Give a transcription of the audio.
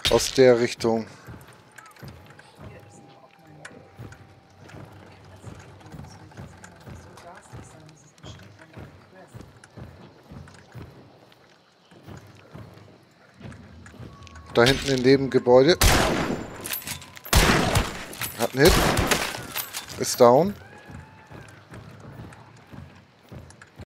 Aus der Richtung. Da hinten in dem Gebäude. Hat einen Hit. Ist down.